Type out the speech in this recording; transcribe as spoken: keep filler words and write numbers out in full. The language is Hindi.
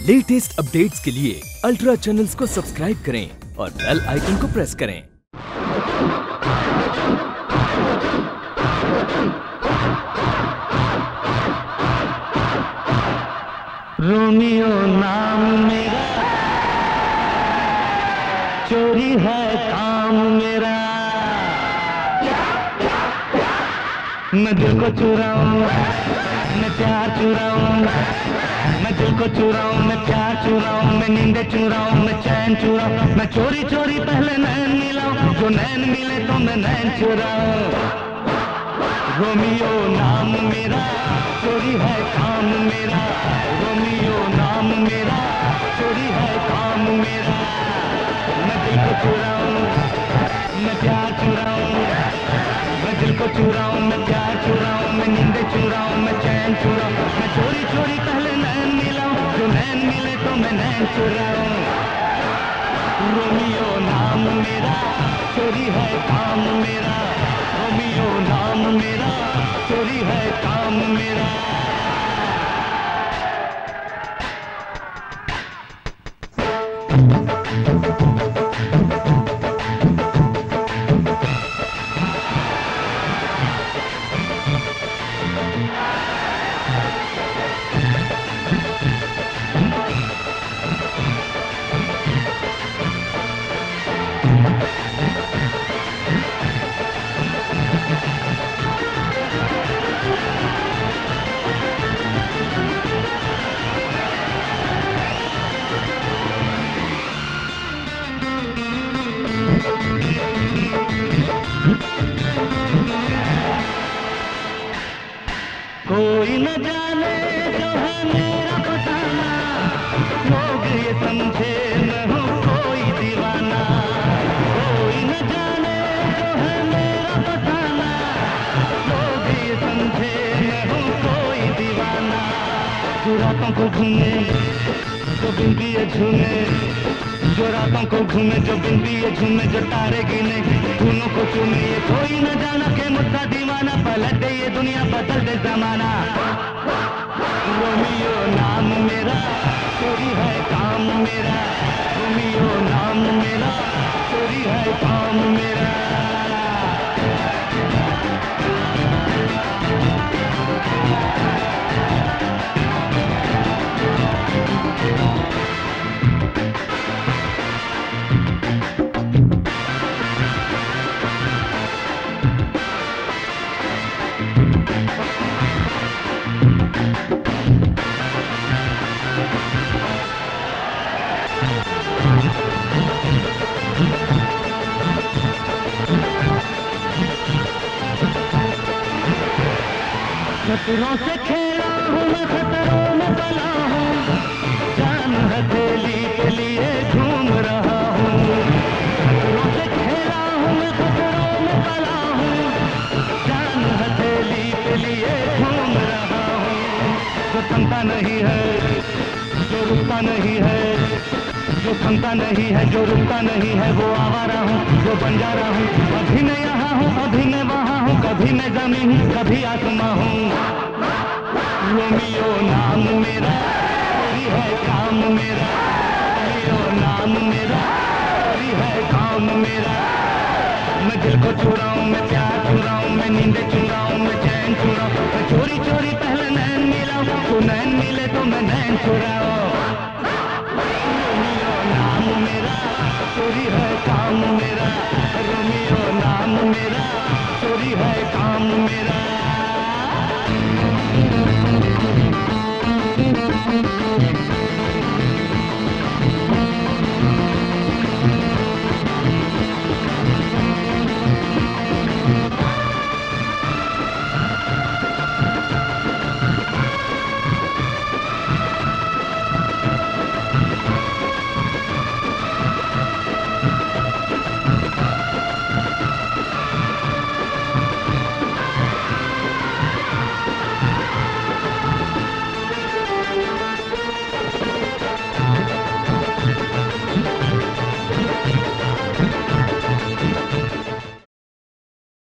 लेटेस्ट अपडेट्स के लिए अल्ट्रा चैनल्स को सब्सक्राइब करें और बेल आइकन को प्रेस करें। रोमियो नाम मेरा, चोरी है काम मेरा। मैं दिल को चुराऊं, मैं प्यार चुराऊं, मैं दिल को चुराऊं, मैं प्यार चुराऊं, मैं नींदें चुराऊं, मैं चैन चुराऊं, मैं चोरी चोरी पहले नैन मिलाऊं, जो नैन मिले तो मैं नैन चुराऊं। रोमियो नाम मेरा, चोरी है काम मेरा। रोमियो नाम मेरा, चोरी है काम मेरा। मैं दिल को चुराऊं, मैं प्यार चुराऊं, मैं दिल को चुराऊं, मैं प्यार चुराऊं, मैं नींदें चुराऊं, मैं चैन चुराऊं, मैं चोरी चोरी पहले नैन मिलाऊं, जो नैन मिले तो मैं नैन चुराऊं। रोमियो नाम मेरा, चोरी है काम मेरा। रोमियो नाम मेरा, चोरी है काम मेरा। कोई न जाने जो है मेरा फसाना, लोग ये समझे मैं हूँ कोई दीवाना। कोई न जाने जो है मेरा फसाना, लोग ये समझे मैं हूँ कोई दीवाना। जो रातों को घूमे, जो बिन दिए झूमे, जो रातों को घूमे, जो बिन दिए झूमे, जो तारे गिने, फूलों को चूमे। ये कोई न जाना के मुझसा दीवाना, पलट दे ये दुनिया, बदल दे जमाना। रोमियो नाम मेरा, चोरी है काम मेरा। रोमियो नाम मेरा, चोरी है काम मेरा। खतरों से खेला हूँ मैं, खतरों में पला हूँ, जान हथेली के लिए घूम रहा हूँ। खतरों से खेला हूँ मैं, खतरों में पला हूँ, जान हथेली के लिए घूम रहा हूँ। जो थमता नहीं है, जो रुकता नहीं है, जो थमता नहीं है, जो रुकता नहीं है, वो आवारा हूँ, जो बंजारा हूँ। अभी मैं यहाँ हूँ, अभी मैं वहाँ हूँ, कभी मैं जमीन हूँ, कभी आसमां हूँ। रोमियो नाम मेरा, चोरी है काम मेरा। रोमियो नाम मेरा, चोरी है काम मेरा। मैं दिल को चुराऊं, मैं प्यार चुराऊं, मैं नींदें चुराऊं, मैं चैन चुराऊं, मैं चोरी चोरी पहले नैन मिलाऊं, तो नैन मिले तो मैं नैन चुराऊं।